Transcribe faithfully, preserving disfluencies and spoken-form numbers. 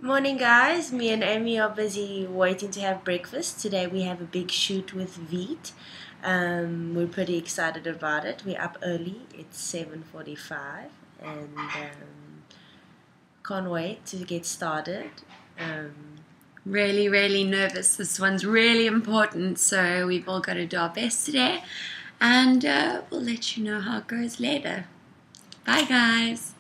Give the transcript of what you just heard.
Morning, guys. Me and Amy are busy waiting to have breakfast. Today we have a big shoot with Veet. Um, we're pretty excited about it. We're up early. It's seven forty-five and um, can't wait to get started. Um, Really, really nervous. This one's really important, so we've all got to do our best today, and uh, we'll let you know how it goes later. Bye, guys.